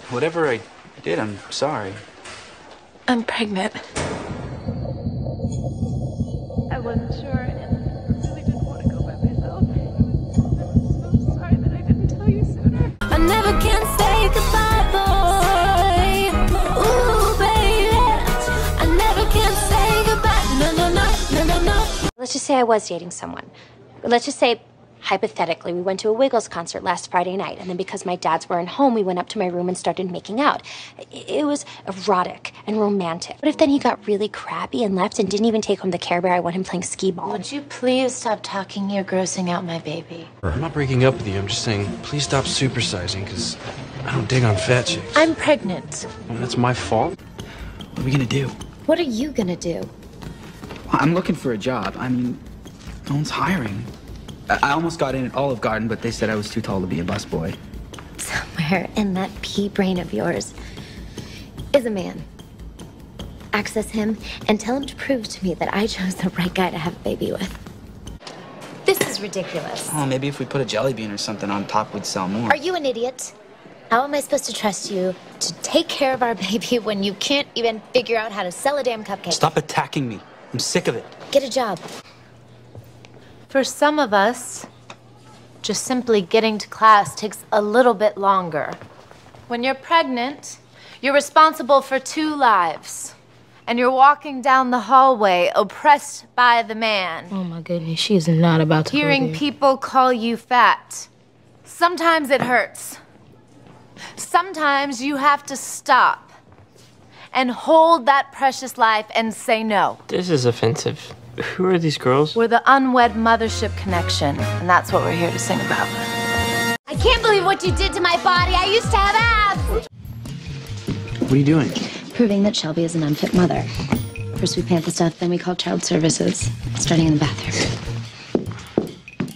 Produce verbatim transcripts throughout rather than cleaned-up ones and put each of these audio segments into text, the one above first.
Whatever I did, I'm sorry. I'm pregnant. I wasn't sure, and I really didn't want to go by myself. I'm so sorry that I didn't tell you sooner. I never can say goodbye, boy. Ooh, baby. I never can say goodbye. No, no, no, no, no, no. Let's just say I was dating someone. Let's just say, hypothetically, we went to a Wiggles concert last Friday night, and then because my dads weren't home, we went up to my room and started making out. It was erotic and romantic. What if then he got really crappy and left and didn't even take home the Care Bear I want him playing skee ball? Would you please stop talking? You're grossing out my baby. I'm not breaking up with you. I'm just saying, please stop supersizing, because I don't dig on fat chicks. I'm pregnant. Well, that's my fault. What are we gonna do? What are you gonna do? I'm looking for a job. I mean, no one's hiring. I almost got in at Olive Garden, but they said I was too tall to be a busboy. Somewhere in that pea brain of yours is a man. Access him and tell him to prove to me that I chose the right guy to have a baby with. This is ridiculous. Oh, maybe if we put a jelly bean or something on top, we'd sell more. Are you an idiot? How am I supposed to trust you to take care of our baby when you can't even figure out how to sell a damn cupcake? Stop attacking me. I'm sick of it. Get a job. For some of us, just simply getting to class takes a little bit longer. When you're pregnant, you're responsible for two lives. And you're walking down the hallway oppressed by the man. Oh my goodness, she is not about to Hearing people call you fat. Sometimes it hurts. Sometimes you have to stop and hold that precious life and say no. This is offensive. Who are these girls? We're the unwed mothership connection, and that's what we're here to sing about. I can't believe what you did to my body. I used to have abs. What are you doing? Proving that Shelby is an unfit mother. First we pant the stuff, then we call child services, starting in the bathroom.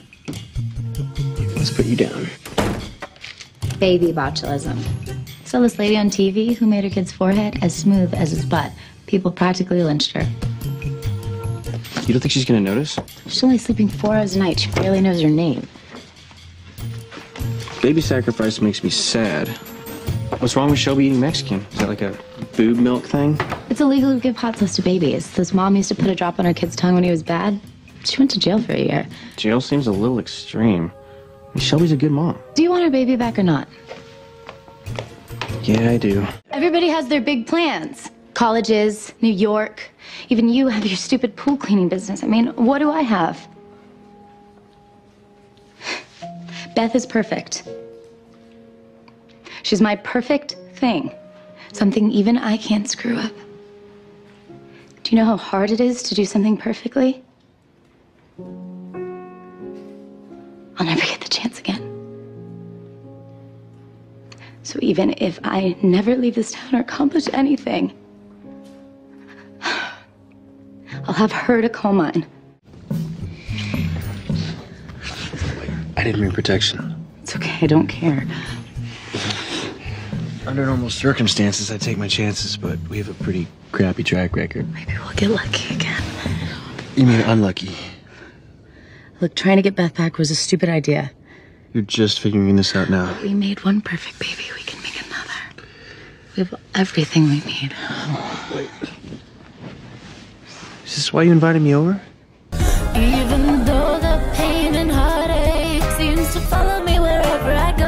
Let's put you down. baby botulism. Saw this lady on T V who made her kid's forehead as smooth as his butt. People practically lynched her. You don't think she's gonna notice? She's only sleeping four hours a night. She barely knows her name. Baby sacrifice makes me sad. What's wrong with Shelby eating Mexican? Is that like a boob milk thing? It's illegal to give hot sauce to babies. This mom used to put a drop on her kid's tongue when he was bad. She went to jail for a year. Jail seems a little extreme. I mean, Shelby's a good mom. Do you want her baby back or not? Yeah, I do. Everybody has their big plans. Colleges, New York. Even you have your stupid pool cleaning business. I mean, what do I have? Beth is perfect. She's my perfect thing. Something even I can't screw up. Do you know how hard it is to do something perfectly? I'll never get the chance again. So even if I never leave this town or accomplish anything, I'll have her to call mine. I didn't bring protection. It's okay, I don't care. Under normal circumstances, I take my chances, but we have a pretty crappy track record. Maybe we'll get lucky again. You mean unlucky? Look, trying to get Beth back was a stupid idea. You're just figuring this out now. We made one perfect baby, we can make another. We have everything we need. Wait. Is this why you invited me over? Even though the pain and heartache seems to follow me wherever I go.